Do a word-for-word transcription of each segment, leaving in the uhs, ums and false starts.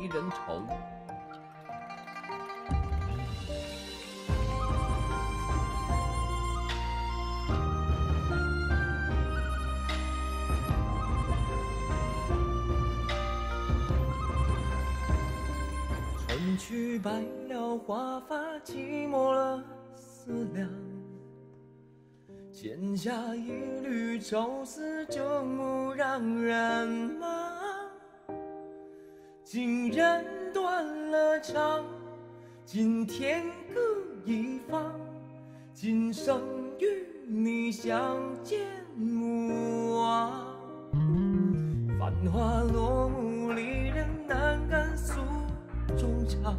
没人愁。春去白了华发，寂寞了思量。剪下一缕愁丝，就蓦然然吗？今人断了肠，今天各一方，今生与你相见无望。繁华落幕，离人难敢诉衷肠。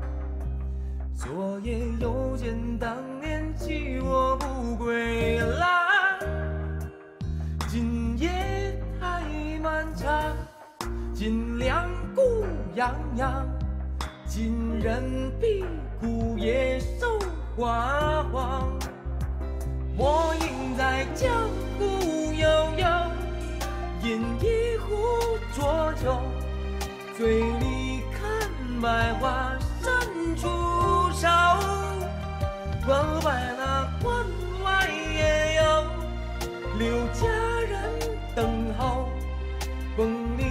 昨夜又见当年弃我不归来，今夜太漫长，今两孤洋洋，今人比古野兽花黄。我应在江湖悠悠，饮一壶浊酒，醉里看百花深处愁。关外那关外也有，留佳人等候，风里